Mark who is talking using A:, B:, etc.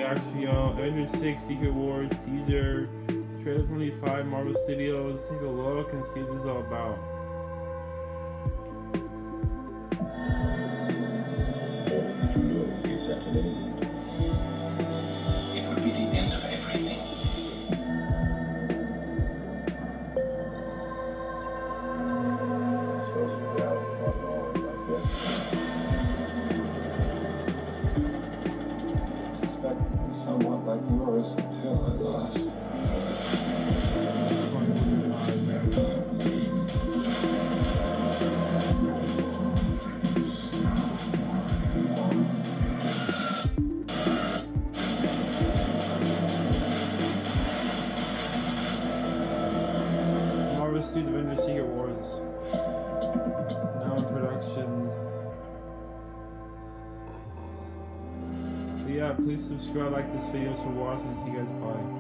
A: reaction, y'all. Avengers 6 Secret Wars teaser, trailer 25, Marvel Studios. Take a look and see what this is all about.
B: All you know is that an end. It would be the end of everything. I suppose reality wasn't always like this. I suspect it would be somewhat like yours until I lost.
A: Marvel Studios Avengers Secret Wars. Now in production. So yeah, please subscribe, like this video for watching. See you guys, bye.